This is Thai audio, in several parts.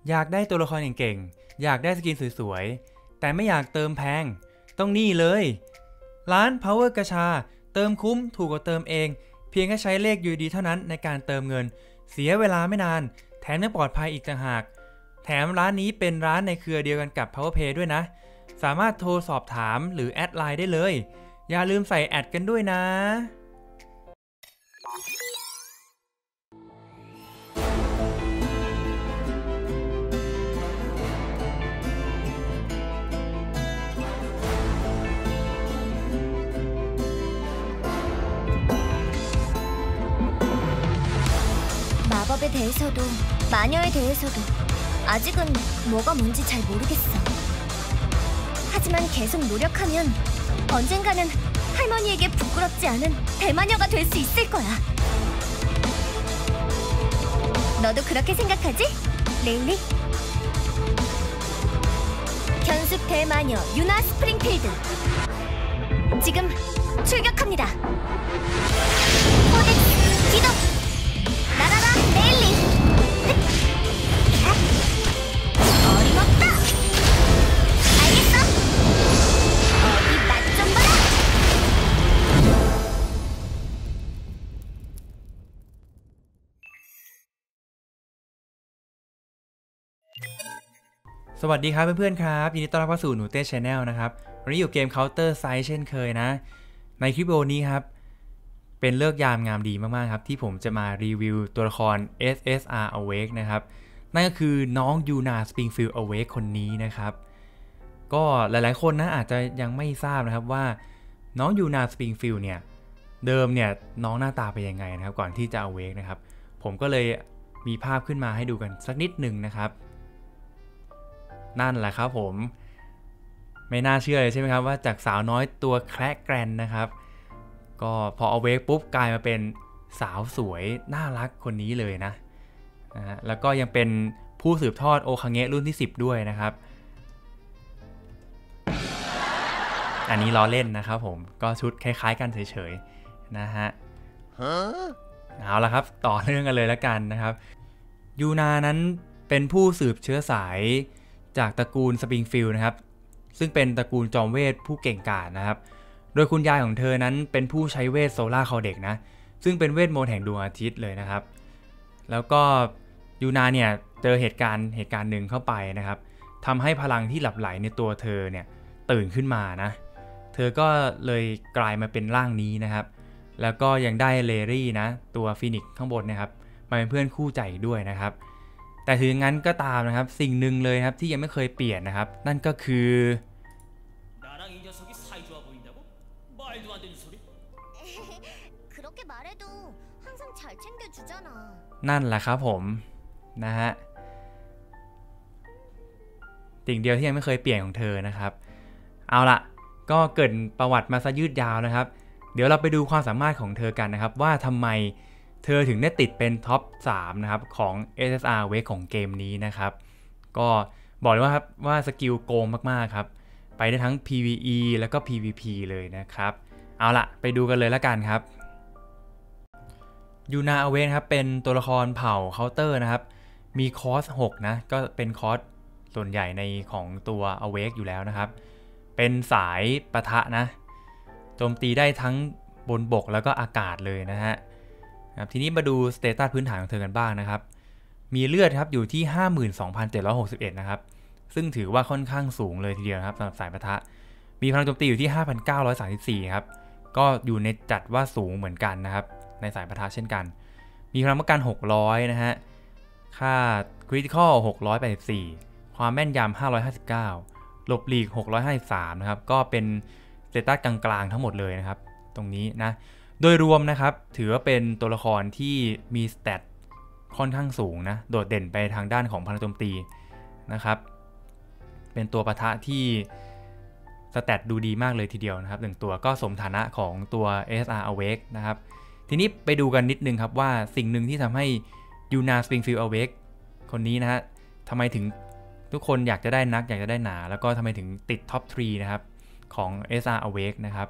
อยากได้ตัวละครเก่งๆอยากได้สกินสวยๆแต่ไม่อยากเติมแพงต้องนี่เลยร้าน Power กระชาเติมคุ้มถูกกว่าเติมเองเพียงแค่ใช้เลข UID เท่านั้นในการเติมเงินเสียเวลาไม่นานแถมยังปลอดภัยอีกต่างหากแถมร้านนี้เป็นร้านในเครือเดียวกันกับ PowerPay ด้วยนะสามารถโทรสอบถามหรือแอดไลน์ได้เลยอย่าลืมใส่แอดกันด้วยนะ 마법에 대해서도 마녀에 대해서도 아직은 뭐가 뭔지 잘 모르겠어. 하지만 계속 노력하면 언젠가는 할머니에게 부끄럽지 않은 대마녀가 될 수 있을 거야. 너도 그렇게 생각하지? 레일리? 견습 대마녀 유나 스프링필드 지금 출격합니다. 코덱스 기동! 날아라 레일리! 어림없다! 알겠어? 어디 맛 좀 봐라! สวัสดีครับเพื่อนๆครับยินดีต้อนรับเข้าสู่หนูเต้ Channel นะครับวันนี้อยู่เกม Counter Strike เช่นเคยนะในคลิปวิดีโอนี้ครับเป็นเลิกยามงามดีมากๆครับที่ผมจะมารีวิวตัวละคร SSR Awake นะครับนั่นก็คือน้องยูนา Springfield Awake คนนี้นะครับก็หลายๆคนนะอาจจะยังไม่ทราบนะครับว่าน้องยูนา Springfield เนี่ยเดิมเนี่ยน้องหน้าตาเป็นยังไงนะครับก่อนที่จะ Awake นะครับผมก็เลยมีภาพขึ้นมาให้ดูกันสักนิดหนึ่งนะครับนั่นแหละครับผมไม่น่าเชื่อเลยใช่ไหมครับว่าจากสาวน้อยตัวแคร์แกรนนะครับก็พอเอาเวกปุ๊บกลายมาเป็นสาวสวยน่ารักคนนี้เลยนะแล้วก็ยังเป็นผู้สืบทอดโอคังเงะรุ่นที่10ด้วยนะครับอันนี้ล้อเล่นนะครับผมก็ชุดคล้ายๆกันเฉยๆนะฮะเอาละครับต่อเรื่องกันเลยแล้วกันนะครับยูนานั้นเป็นผู้สืบเชื้อสายจากตระกูลสปริงฟิลด์นะครับซึ่งเป็นตระกูลจอมเวทผู้เก่งกาจนะครับโดยคุณยายของเธอนั้นเป็นผู้ใช้เวทโซล่าคอเด็กนะซึ่งเป็นเวทมนต์แห่งดวงอาทิตย์เลยนะครับแล้วก็ยูนาเนี่ยเจอเหตุการณ์หนึ่งเข้าไปนะครับทำให้พลังที่หลับไหลในตัวเธอเนี่ยตื่นขึ้นมานะเธอก็เลยกลายมาเป็นร่างนี้นะครับแล้วก็ยังได้เลรี่นะตัวฟีนิกซ์ข้างบนนะครับมาเป็นเพื่อนคู่ใจด้วยนะครับแต่ถึงงั้นก็ตามนะครับสิ่งหนึ่งเลยครับที่ยังไม่เคยเปลี่ยนนะครับนั่นก็คือนั่นแหละครับผมนะฮะสิ่งเดียวที่ยังไม่เคยเปลี่ยนของเธอนะครับเอาละก็เกิดประวัติมาซะยืดยาวนะครับเดี๋ยวเราไปดูความสามารถของเธอกันนะครับว่าทำไมเธอถึงได้ติดเป็นท็อป3นะครับของ SSR Awake ของเกมนี้นะครับก็บอกเลยว่าสกิลโกงมากๆครับไปได้ทั้ง PVE แล้วก็ PVP เลยนะครับเอาละไปดูกันเลยแล้วกันครับยูนา Awake ครับเป็นตัวละครเผ่าเคาน์เตอร์นะครับมีคอส6นะก็เป็นคอสส่วนใหญ่ในของตัว Awake อยู่แล้วนะครับเป็นสายปะทะนะโจมตีได้ทั้งบนบกแล้วก็อากาศเลยนะฮะทีนี้มาดูสเตตัสพื้นฐานของเธอกันบ้างนะครับมีเลือดครับอยู่ที่ 52,761 นะครับซึ่งถือว่าค่อนข้างสูงเลยทีเดียวครับสำหรับสายปะทะมีพลังโจมตีอยู่ที่ 5,934 ครับก็อยู่ในจัดว่าสูงเหมือนกันนะครับในสายปะทะเช่นกันมีพลังป้องกัน600นะฮะค่าคริติคอล684ความแม่นยำ559หลบหลีก653นะครับก็เป็นสเตตัสกลางๆทั้งหมดเลยนะครับตรงนี้นะโดยรวมนะครับถือว่าเป็นตัวละครที่มีสเตตค่อนข้างสูงนะโดดเด่นไปทางด้านของพลังโจมตีนะครับเป็นตัวปะทะที่สเตตดูดีมากเลยทีเดียวนะครับ1ตัวก็สมฐานะของตัว SSR Awake นะครับทีนี้ไปดูกันนิดนึงครับว่าสิ่งหนึ่งที่ทำให้ยูนา Springfield Awake คนนี้นะฮะทำไมถึงทุกคนอยากจะได้นักอยากจะได้หนาแล้วก็ทำไมถึงติดท็อป 3 นะครับของ SSR Awake นะครับ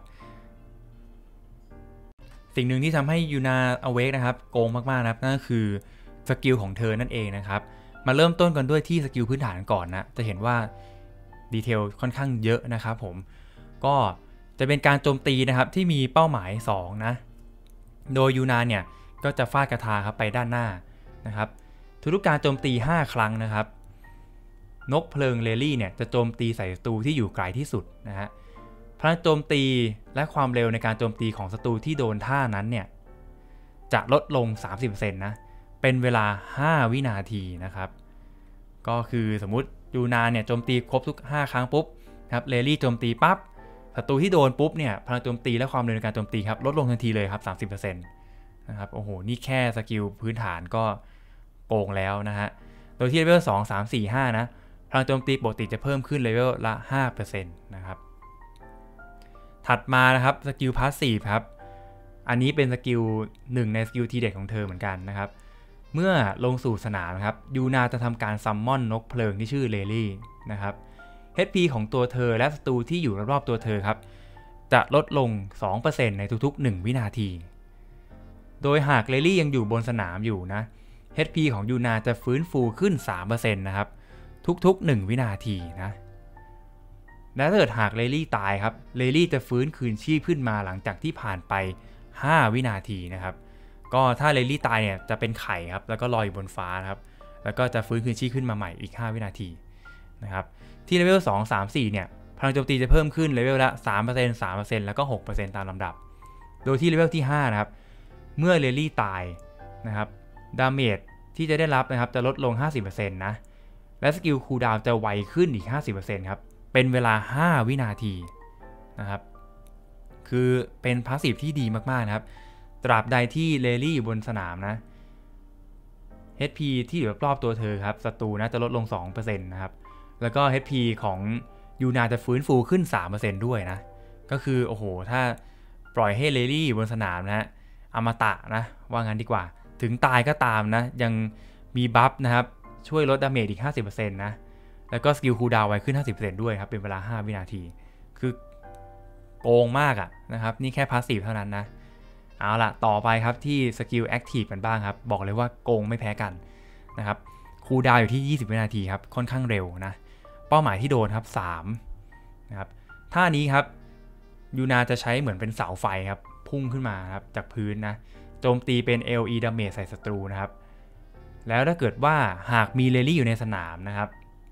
สิ่งหนึ่งที่ทำให้ยูนา Awake นะครับโกงมากๆนะครับนั่นก็คือสกิลของเธอนั่นเองนะครับมาเริ่มต้นกันด้วยที่สกิลพื้นฐานก่อนนะจะเห็นว่าดีเทลค่อนข้างเยอะนะครับผมก็จะเป็นการโจมตีนะครับที่มีเป้าหมาย2นะโดยยูนาเนี่ยก็จะฟาดกระทาครับไปด้านหน้านะครับทุกการโจมตี5ครั้งนะครับนกเพลิงเลลี่เนี่ยจะโจมตีใส่ศัตรูที่อยู่ไกลที่สุดนะฮะพลังโจมตีและความเร็วในการโจมตีของศัตรูที่โดนท่านั้นเนี่ยจะลดลง 30% นะเป็นเวลา5วินาทีนะครับก็คือสมมุติยูนาเนี่ยโจมตีครบทุก5ครั้งปุ๊บครับเลลี่โจมตีปั๊บศัตรูที่โดนปุ๊บเนี่ยพลังโจมตีและความเร็วในการโจมตีครับลดลงทันทีเลยครับ 30% นะครับโอ้โหนี่แค่สกิลพื้นฐานก็โกงแล้วนะฮะโดยที่เลเวล2 3 4 5นะพลังโจมตีปกติจะเพิ่มขึ้นเลเวลละ 5% นะครับถัดมานะครับสกิลพาสซีฟครับอันนี้เป็นสกิล1ในสกิลทีเด็ดของเธอเหมือนกันนะครับเมื่อลงสู่สนามครับยูนาจะทำการซัมมอนนกเพลิงที่ชื่อเลลี่นะครับ HP ของตัวเธอและศัตรูที่อยู่รอบๆตัวเธอครับจะลดลง 2% ในทุกๆ1วินาทีโดยหากเลลี่ยังอยู่บนสนามอยู่นะ HP ของยูนาจะฟื้นฟูขึ้น 3% นะครับทุกๆ1วินาทีนะและถ้าเกิดหากเลลี่ตายครับเลลี่จะฟื้นคืนชีพขึ้นมาหลังจากที่ผ่านไป5วินาทีนะครับก็ถ้าเลลี่ตายเนี่ยจะเป็นไข่ครับแล้วก็ลอยอยู่บนฟ้านะครับแล้วก็จะฟื้นคืนชีพขึ้นมาใหม่อีก5วินาทีนะครับที่เลเวล2 3 4เนี่ยพลังโจมตีจะเพิ่มขึ้นเลเวลละ 3% 3% แล้วก็ 6% ตามลำดับโดยที่เลเวลที่5นะครับเมื่อเลลี่ตายนะครับดาเมจที่จะได้รับนะครับจะลดลง 50% นะและสกิลคูลดาวน์จะไวขึ้นอีก 50% ครับเป็นเวลา5วินาทีนะครับคือเป็นพาสซีฟที่ดีมากๆนะครับตราบใดที่เลลี่อยู่บนสนามนะ HP ที่อยู่รอบตัวเธอครับศัตรูนะจะลดลง 2% นะครับแล้วก็ HP ของยูนาจะฟื้นฟูขึ้น 3% ด้วยนะก็คือโอ้โหถ้าปล่อยให้เลลี่อยู่บนสนามนะอมตะนะว่างั้นดีกว่าถึงตายก็ตามนะยังมีบัฟนะครับช่วยลดดาเมจอีก 50% นะแล้วก็สกิลคูลดาวน์ไวขึ้น 50% ด้วยครับเป็นเวลา5วินาทีคือโกงมากอะนะครับนี่แค่พาสซีฟเท่านั้นนะเอาล่ะต่อไปครับที่สกิลแอคทีฟกันบ้างครับบอกเลยว่าโกงไม่แพ้กันนะครับคูลดาวน์อยู่ที่20วินาทีครับค่อนข้างเร็วนะเป้าหมายที่โดนครับ3นะครับท่านี้ครับยูนาจะใช้เหมือนเป็นเสาไฟครับพุ่งขึ้นมาครับจากพื้นนะโจมตีเป็น LE damage ใส่ศัตรูนะครับแล้วถ้าเกิดว่าหากมีเลลี่อยู่ในสนามนะครับ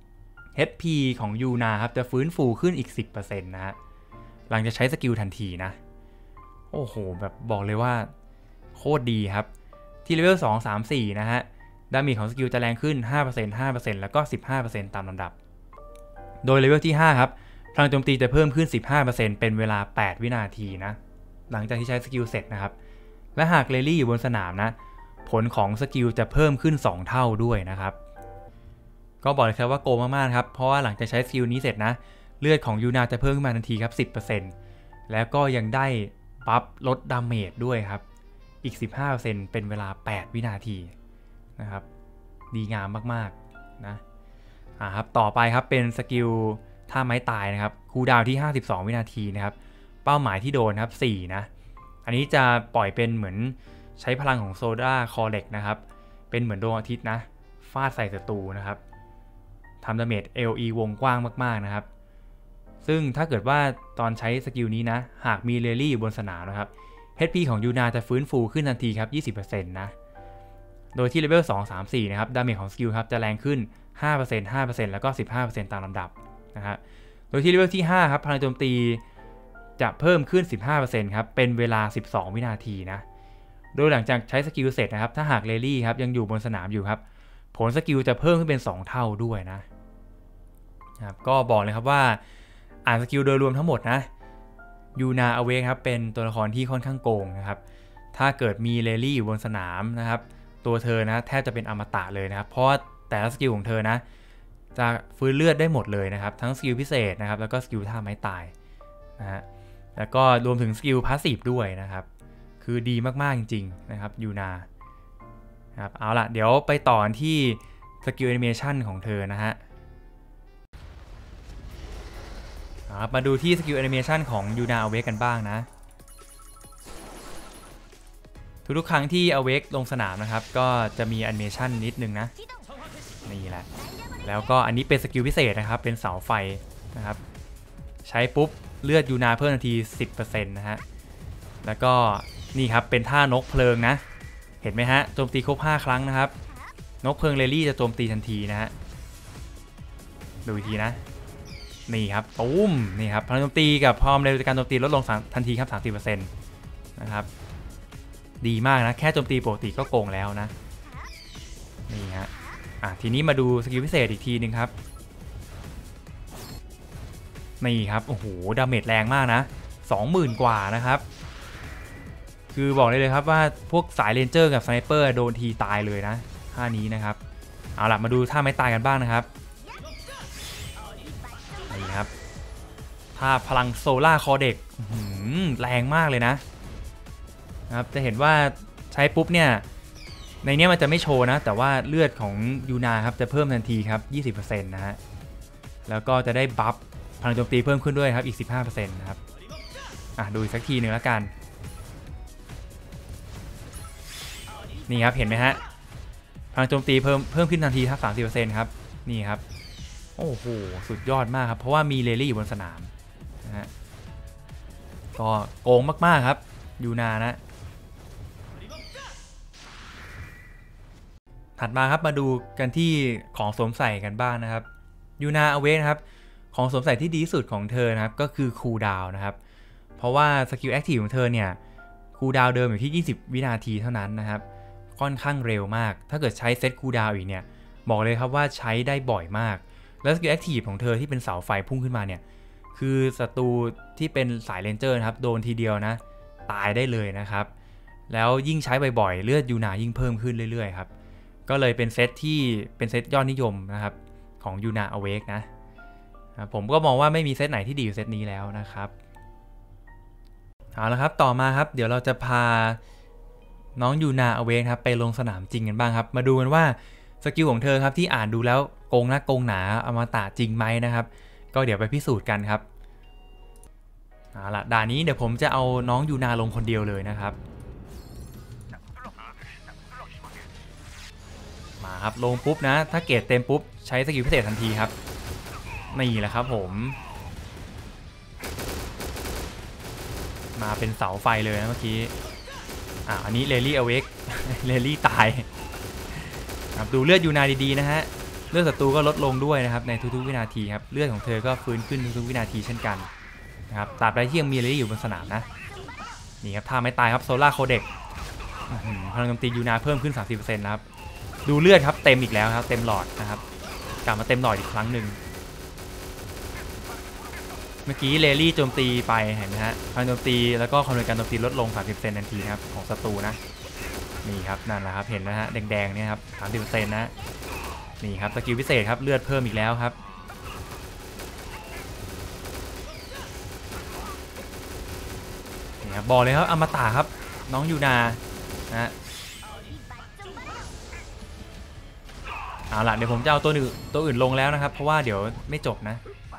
HP ของยูนาครับจะฟื้นฟูขึ้นอีก 10% นะฮะหลังจากใช้สกิลทันทีนะโอ้โหแบบบอกเลยว่าโคตรดีครับที่เลเวล2 3 4นะฮะดาเมจของสกิลจะแรงขึ้น 5% 5% แล้วก็ 15% ตามลำดับโดยเลเวลที่5ครับพลังโจมตีจะเพิ่มขึ้น 15% เป็นเวลา8วินาทีนะหลังจากที่ใช้สกิลเสร็จนะครับและหากเลลี่อยู่บนสนามนะผลของสกิลจะเพิ่มขึ้น2เท่าด้วยนะครับก็บอกเลยครับว่าโกงมากๆครับเพราะว่าหลังจากใช้สกิลนี้เสร็จนะเลือดของยูนาจะเพิ่มขึ้นมาทันทีครับ 10% แล้วก็ยังได้บัฟลดดาเมจด้วยครับอีก 15% เป็นเวลา8วินาทีนะครับดีงามมากๆนะครับต่อไปครับเป็นสกิลท่าไม้ตายนะครับคูลดาวน์ที่52วินาทีนะครับเป้าหมายที่โดนครับ4นะอันนี้จะปล่อยเป็นเหมือนใช้พลังของโซดาคอเล็กนะครับเป็นเหมือนดวงอาทิตย์นะฟาดใส่ศัตรูนะครับทำดาเมจ LE วงกว้างมากๆนะครับซึ่งถ้าเกิดว่าตอนใช้สกิลนี้นะหากมีเลลี่อยู่บนสนามนะครับ HP ของยูนาจะฟื้นฟูขึ้นทันทีครับ 20% นะโดยที่เลเวล2 3 4นะครับดาเมจของสกิลครับจะแรงขึ้น 5% 5% แล้วก็ 15% ตามลำดับนะฮะโดยที่เลเวลที่5ครับพลังโจมตีจะเพิ่มขึ้น 15% ครับเป็นเวลา12วินาทีนะโดยหลังจากใช้สกิลเสร็จนะครับถ้าหากเลลี่ครับยังอยู่บนสนามอยู่ครับผลสกิลจะเพิ่มขึ้นเป็น2เท่าด้วยนะครับก็บอกเลยครับว่าอ่านสกิลโดยรวมทั้งหมดนะยูนาอเวกครับเป็นตัวละครที่ค่อนข้างโกงนะครับถ้าเกิดมีเลลี่อยู่บนสนามนะครับตัวเธอนะแทบจะเป็นอมตะเลยนะครับเพราะแต่ละสกิลของเธอนะจะฟื้นเลือดได้หมดเลยนะครับทั้งสกิลพิเศษนะครับแล้วก็สกิลท่าไม้ตายนะฮะแล้วก็รวมถึงสกิลพาสซีฟด้วยนะครับคือดีมากๆจริงๆนะครับยูนาครับเอาล่ะเดี๋ยวไปต่อที่สกิลแอนิเมชันของเธอนะฮะมาดูที่สกิลแอนิเมชันของยูนาอเวกกันบ้างนะทุกๆครั้งที่อเวกลงสนามนะครับก็จะมีแอนิเมชันนิดนึงนะนี่แหละแล้วก็อันนี้เป็นสกิลพิเศษนะครับเป็นเสาไฟนะครับใช้ปุ๊บเลือดยูนาเพิ่มทันที 10% นะฮะแล้วก็นี่ครับเป็นท่านกเพลิงนะเห็นไหมฮะโจมตีครบ5 ครั้งนะครับนกเพลิงเรลลี่จะโจมตีทันทีนะฮะดูอีกทีนะนี่ครับตุ้มนี่ครับพลังโจมตีกับความเร็วในการโจมตีลดลงทันทีครับ 30% นะครับดีมากนะแค่โจมตีปกติก็โกงแล้วนะนี่ฮะทีนี้มาดูสกิลพิเศษอีกทีนึงครับนี่ครับโอ้โหดาเมจแรงมากนะ 20,000 กว่านะครับคือบอกเลยครับว่าพวกสายเรนเจอร์กับสไนเปอร์โดนทีตายเลยนะท่านี้นะครับเอาล่ะมาดูท่าไม้ตายกันบ้างนะครับนี่ครับท่าพลังโซล่าคอเด็กแรงมากเลยนะครับจะเห็นว่าใช้ปุ๊บเนี่ยในนี้มันจะไม่โชว์นะแต่ว่าเลือดของยูนาครับจะเพิ่มทันทีครับ 20% นะฮะแล้วก็จะได้บัฟพลังโจมตีเพิ่มขึ้นด้วยครับอีก 15% นะครับดูอีกสักทีหนึ่งแล้วกันนี่ครับเห็นไหมฮะพลังโจมตีเพิ่มขึ้นทันทีครับ 30% ครับนี่ครับโอ้โหสุดยอดมากครับเพราะว่ามีเรลลี่อยู่บนสนามนะฮะก็โกงมากๆครับยูนานะถัดมาครับมาดูกันที่ของสวมใส่กันบ้างนะครับยูนาอเวกนะครับของสวมใส่ที่ดีที่สุดของเธอนะครับก็คือคูลดาวน์นะครับเพราะว่าสกิลแอคทีฟของเธอเนี่ยคูลดาวน์เดิมอยู่ที่20 วินาทีเท่านั้นนะครับค่อนข้างเร็วมากถ้าเกิดใช้เซตคูลดาวน์อีกเนี่ยบอกเลยครับว่าใช้ได้บ่อยมากแล้วสกิลแอคทีฟของเธอที่เป็นเสาไฟพุ่งขึ้นมาเนี่ยคือศัตรูที่เป็นสายเรนเจอร์นะครับโดนทีเดียวนะตายได้เลยนะครับแล้วยิ่งใช้บ่อยๆเลือดยูนายิ่งเพิ่มขึ้นเรื่อยๆครับก็เลยเป็นเซตที่เป็นเซตยอดนิยมนะครับของยูนาอเวกนะผมก็มองว่าไม่มีเซตไหนที่ดีอยู่เซตนี้แล้วนะครับเอาละครับต่อมาครับเดี๋ยวเราจะพาน้องยูนาอเวกครับไปลงสนามจริงกันบ้างครับมาดูกันว่าสกิลของเธอครับที่อ่านดูแล้วโกงนักโกงหนาอมตะจริงไหมนะครับก็เดี๋ยวไปพิสูจน์กันครับเอาละด่านนี้เดี๋ยวผมจะเอาน้องยูนาลงคนเดียวเลยนะครับมาครับลงปุ๊บนะถ้าเกรดเต็มปุ๊บใช้สกิลพิเศษทันทีครับนี่แหละครับผมมาเป็นเสาไฟเลยนะเมื่อกี้อันนี้เรลลี่อเวกเรลลี่ตายครับดูเลือดยูนาดีๆนะฮะเลือดศัตรูก็ลดลงด้วยนะครับในทุกๆวินาทีครับเลือดของเธอก็ฟื้นขึ้นทุกๆวินาทีเช่นกันนะครับตราบใดที่ยังมีเรลลี่อยู่บนสนามนะนี่ครับท่าไม่ตายครับโซล่าโคเด็กพลังโจมตียูนาเพิ่มขึ้น 30% นะครับดูเลือดครับเต็มอีกแล้วครับเต็มหลอดนะครับกลับมาเต็มหลอดอีกครั้งหนึ่งเมื่อกี้เรลลี่โจมตีไปเห็นไหมฮะพลังโจมตีแล้วก็ความเร็วการโจมตีลดลง 30% ทันทีครับของศัตรูนะนี่ครับนั่นแหละครับเห็นนะฮะแดงๆเนี่ยครับ 30% นะนี่ครับสกิลพิเศษครับเลือดเพิ่มอีกแล้วครับนี่ครับบอกเลยครับอมตะครับน้องยูนานะเอาล่ะเดี๋ยวผมจะเอาตัวอื่นลงแล้วนะครับเพราะว่าเดี๋ยวไม่จบนะ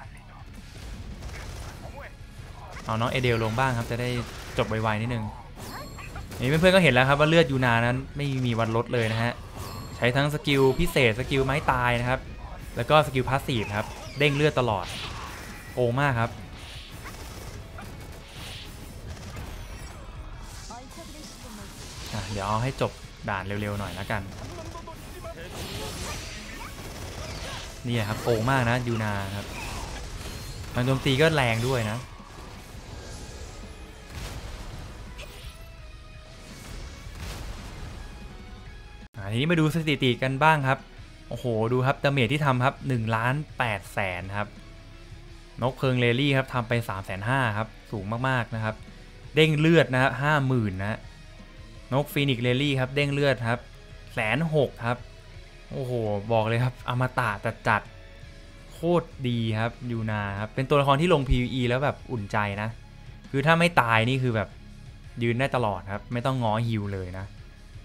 เอาน้องเอเดลลงบ้างครับจะได้จบไวๆนิดนึงนี่เพื่อนๆก็เห็นแล้วครับว่าเลือดยูนานั้นไม่มีวันลดเลยนะฮะใช้ทั้งสกิลพิเศษสกิลไม้ตายนะครับแล้วก็สกิลพาสซีฟครับเด้งเลือดตลอดโอ้มากครับเดี๋ยวเอาให้จบด่านเร็วๆหน่อยแล้วกันนี่ครับโกงมากนะยูนาครับมันโจมตีก็แรงด้วยนะทีนี้มาดูสถิติกันบ้างครับโอ้โหดูครับดาเมจที่ทำครับ1,800,000ครับนกเพลิงเรลลี่ครับทำไป350,000ครับสูงมากๆนะครับเด้งเลือดนะครับ50,000นะนกฟีนิกซ์เรลลี่ครับเด้งเลือดครับ160,000ครับโอ้โหบอกเลยครับอมตะจัดโคตรดีครับยูนาครับเป็นตัวละครที่ลง PVE แล้วแบบอุ่นใจนะคือถ้าไม่ตายนี่คือแบบยืนได้ตลอดครับไม่ต้องง้อฮิลเลยนะ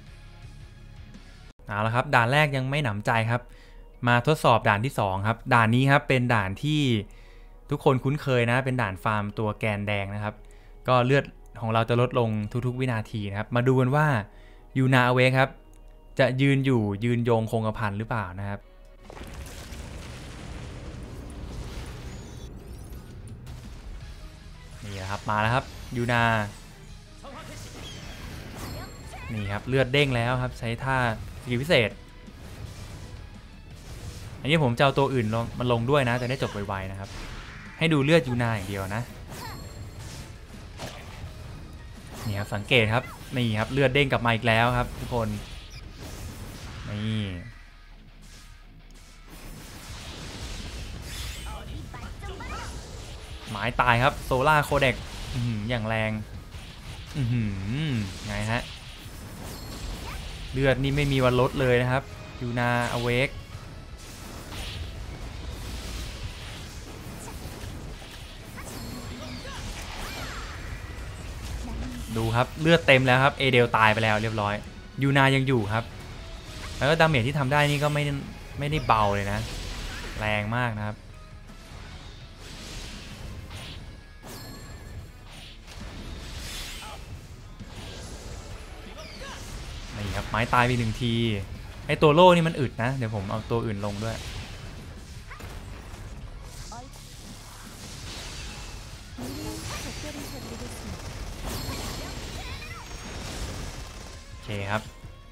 เอาละครับด่านแรกยังไม่หนำใจครับมาทดสอบด่านที่2ครับด่านนี้ครับเป็นด่านที่ทุกคนคุ้นเคยนะเป็นด่านฟาร์มตัวแกนแดงนะครับก็เลือดของเราจะลดลงทุกๆวินาทีนะครับมาดูกันว่ายูนาอเวกครับจะยืนโยงคงกระพันหรือเปล่านะครับนี่นะครับมาแล้วครับยูนานี่ครับเลือดเด้งแล้วครับใช้ท่าสกิลพิเศษอันนี้ผมจะเอาตัวอื่นมาลงด้วยนะจะได้จบไวๆนะครับให้ดูเลือดยูนาอย่างเดียวนะนี่ครับสังเกตครับนี่ครับเลือดเด้งกลับมาอีกแล้วครับทุกคนนี่หมายตายครับโซล่าโคเด็กอย่างแรงไงฮะเลือดนี่ไม่มีวันลดเลยนะครับยูนาอเวกดูครับเลือดเต็มแล้วครับเอเดลตายไปแล้วเรียบร้อยยูนายังอยู่ครับแล้วก็ดาเมจที่ทำได้นี่ก็ไม่ได้เบาเลยนะแรงมากนะครับนี่ครับไม้ตายไป1 ทีไอตัวโล่นี่มันอึดนะเดี๋ยวผมเอาตัวอื่นลงด้วยโอเคครับ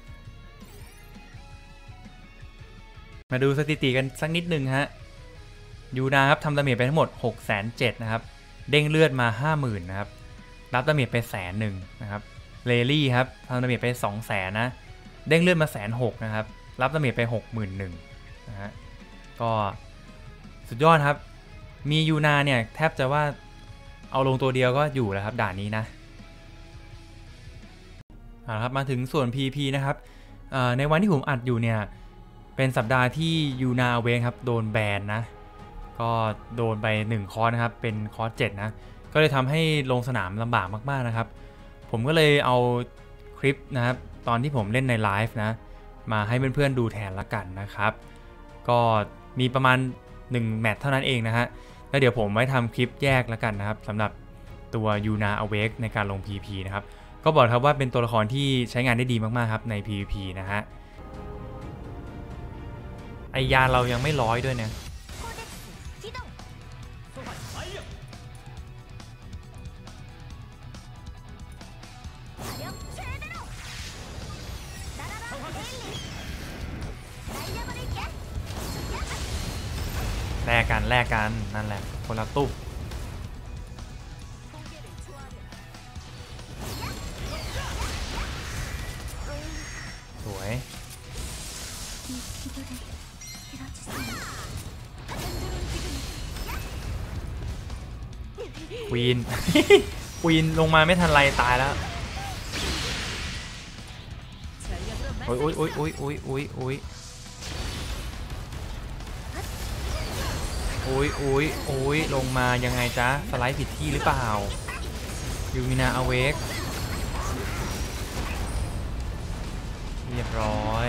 มาดูสถิติกันสักนิดนึงฮะยูนาครับทำดาเมจไปทั้งหมด 670,000 นะครับเด้งเลือดมา 50,000 นะครับรับดาเมจไป100,000นะครับเลลี่ครับทำดาเมจไป 200,000 นะเด้งเลือดมา160,000 นะครับรับดาเมจไป 61,000 นะฮะก็สุดยอดครับมียูนาเนี่ยแทบจะว่าเอาลงตัวเดียวก็อยู่แล้วครับด่านนี้นะครับมาถึงส่วน PVP นะครับในวันที่ผมอัดอยู่เนี่ยเป็นสัปดาห์ที่ยูนาเวงครับโดนแบนนะก็โดนไป1 คอร์สนะครับเป็นคอร์ส 7นะก็เลยทำให้ลงสนามลำบากมากๆนะครับผมก็เลยเอาคลิปนะครับตอนที่ผมเล่นในไลฟ์นะมาให้เพื่อนๆดูแทนละกันนะครับก็มีประมาณ1 แมตช์เท่านั้นเองนะฮะแล้วเดี๋ยวผมไว้ทำคลิปแยกละกันนะครับสำหรับตัวยูนาอเวกในการลง PVP นะครับก็บอกครับว่าเป็นตัวละครที่ใช้งานได้ดีมากๆครับใน PVP นะฮะไอยานเรายังไม่100ด้วยเนี่ยแลกกันนั่นแหละคนละตุ๊บสวยควีน ควีนลงมาไม่ทันไรตายแล้วโอ้ยลงมายังไงจ๊ะสไลด์ผิดที่หรือเปล่ายูมินาอเวกเรียบร้อย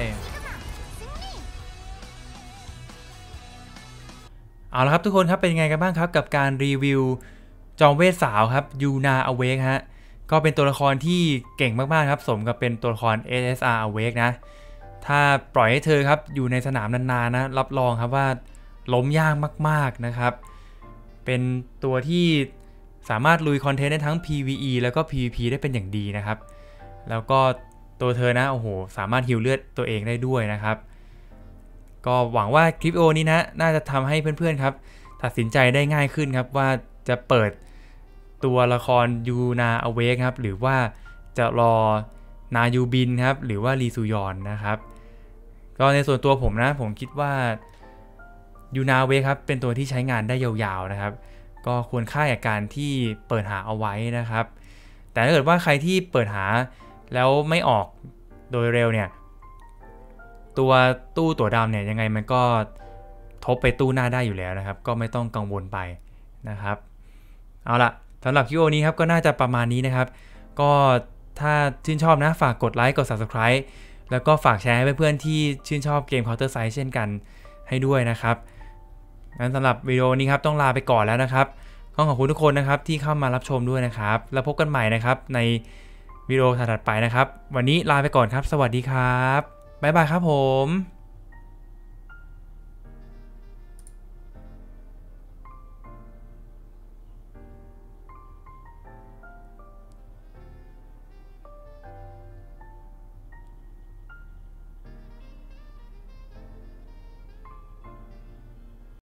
เอาละครับทุกคนครับเป็นยังไงกันบ้างครับกับการรีวิวจอมเวทสาวครับยูนาอเวกฮะก็เป็นตัวละครที่เก่งมากๆครับสมกับเป็นตัวละคร SSR Awake นะถ้าปล่อยให้เธอครับอยู่ในสนามนานๆนะรับรองครับว่าล้มยากมากๆนะครับเป็นตัวที่สามารถลุยคอนเทนต์ได้ทั้ง PVE แล้วก็ PVP ได้เป็นอย่างดีนะครับแล้วก็ตัวเธอนะโอ้โหสามารถฮีลเลือดตัวเองได้ด้วยนะครับก็หวังว่าคลิปวิดีโอนี้นะน่าจะทำให้เพื่อนๆครับตัดสินใจได้ง่ายขึ้นครับว่าจะเปิดตัวละครยูนาอเวกครับหรือว่าจะรอนายูบินครับหรือว่ารีซูยอนนะครับก็ในส่วนตัวผมนะผมคิดว่ายูนาอเวกครับเป็นตัวที่ใช้งานได้ยาวๆนะครับก็ควรค่าแก่การที่เปิดหาเอาไว้นะครับแต่ถ้าเกิดว่าใครที่เปิดหาแล้วไม่ออกโดยเร็วเนี่ยตัวตู้ตัวดำเนี่ยยังไงมันก็ทบไปตู้หน้าได้อยู่แล้วนะครับก็ไม่ต้องกังวลไปนะครับเอาล่ะสำหรับคลิปนี้ครับก็น่าจะประมาณนี้นะครับก็ถ้าชื่นชอบนะฝากกดไลค์กด Subscribe แล้วก็ฝากแชร์ให้เพื่อนๆที่ชื่นชอบเกม Counter Strike เช่นกันให้ด้วยนะครับงั้นสำหรับวิดีโอนี้ครับต้องลาไปก่อนแล้วนะครับขอบคุณทุกคนนะครับที่เข้ามารับชมด้วยนะครับแล้วพบกันใหม่นะครับในวิดีโอถัดไปนะครับวันนี้ลาไปก่อนครับสวัสดีครับบ๊ายบายครับผม